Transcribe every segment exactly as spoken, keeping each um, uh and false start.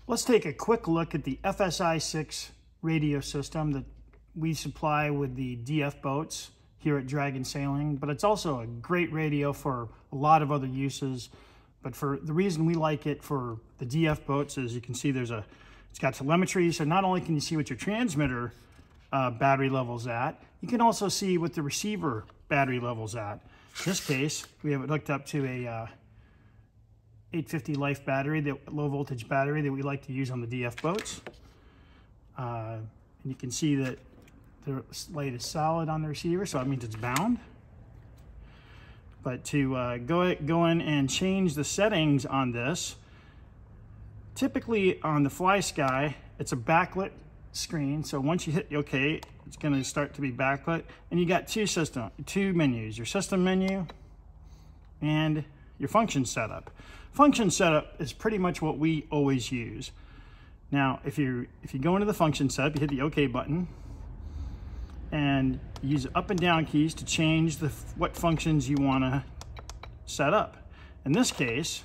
Let's take a quick look at the F S i six radio system that we supply with the D F boats here at Dragon Sailing, but it's also a great radio for a lot of other uses. But for the reason we like it for the D F boats is you can see there's a, it's got telemetry, so not only can you see what your transmitter uh, battery level's at, you can also see what the receiver battery level's at. In this case, we have it hooked up to a uh, eight fifty life battery, the low voltage battery that we like to use on the D F boats. Uh, and you can see that the light is solid on the receiver, so that means it's bound. But to uh, go, go in and change the settings on this, typically on the Fly Sky, it's a backlit screen. So once you hit OK, it's going to start to be backlit. And you got two system, two menus, your system menu and your function setup. Function setup is pretty much what we always use. Now, if you if you go into the function setup, you hit the OK button and use up and down keys to change the what functions you want to set up. In this case,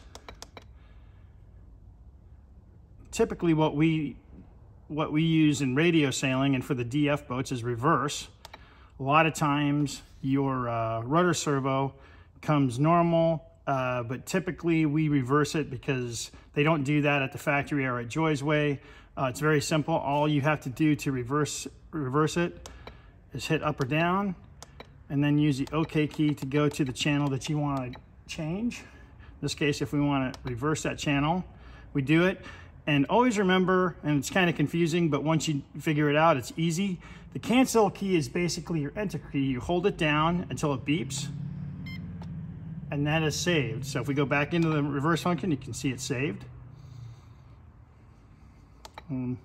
typically what we what we use in radio sailing and for the D F boats is reverse. A lot of times your uh, rudder servo comes normal, uh, but typically we reverse it because they don't do that at the factory or at Joy's Way. Uh, it's very simple. All you have to do to reverse reverse it is hit up or down and then use the OK key to go to the channel that you want to change. In this case, if we want to reverse that channel, we do it. And always remember, and it's kind of confusing, but once you figure it out, it's easy. The cancel key is basically your enter key. You hold it down until it beeps, and that is saved. So if we go back into the reverse function, you can see it's saved. Um,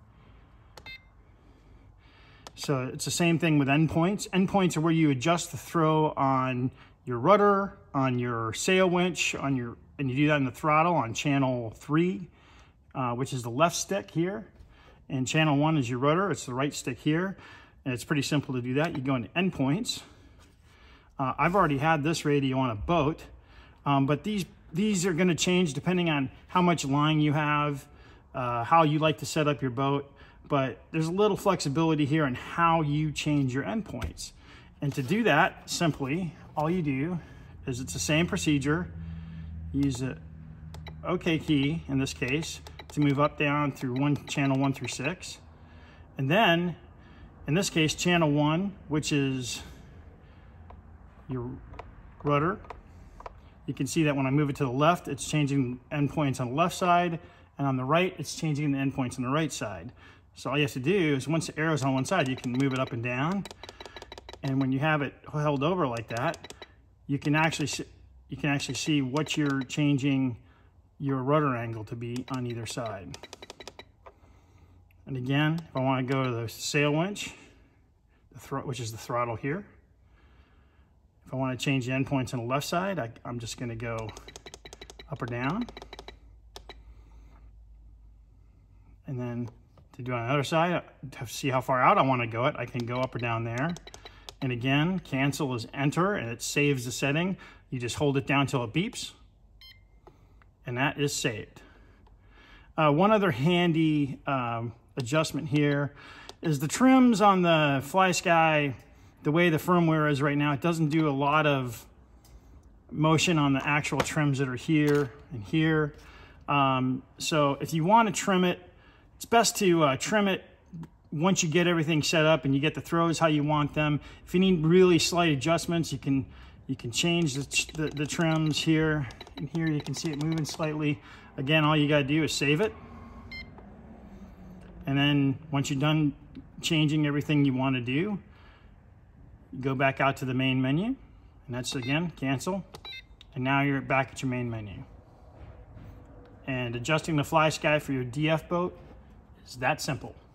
so it's the same thing with endpoints. Endpoints are where you adjust the throw on your rudder, on your sail winch, on your, and you do that in the throttle on channel three. Uh, which is the left stick here, and channel one is your rudder. It's the right stick here, and it's pretty simple to do that. You go into endpoints. Uh, I've already had this radio on a boat, um, but these these are going to change depending on how much line you have, uh, how you like to set up your boat. But there's a little flexibility here in how you change your endpoints. And to do that, simply all you do is it's the same procedure. Use the OK key in this case to move up, down through one channel one through six. And then, in this case, channel one, which is your rudder. You can see that when I move it to the left, it's changing endpoints on the left side, and on the right, it's changing the endpoints on the right side. So all you have to do is once the arrow's on one side, you can move it up and down. And when you have it held over like that, you can actually see, you can actually see what you're changing your rudder angle to be on either side. And again, if I want to go to the sail winch, the thro which is the throttle here, if I want to change the endpoints on the left side, I, I'm just going to go up or down. And then to do it on the other side, to see how far out I want to go it, I can go up or down there. And again, cancel is enter, and it saves the setting. You just hold it down until it beeps, and that is saved. Uh, one other handy um, adjustment here is the trims on the Fly Sky. The way the firmware is right now, it doesn't do a lot of motion on the actual trims that are here and here. Um, so if you want to trim it, it's best to uh, trim it once you get everything set up and you get the throws how you want them. If you need really slight adjustments, you can You can change the, the, the trims here and here. You can see it moving slightly. Again, all you got to do is save it. And then once you're done changing everything you want to do, you go back out to the main menu. And that's, again, cancel. And now you're back at your main menu. And adjusting the Fly Sky for your D F boat is that simple.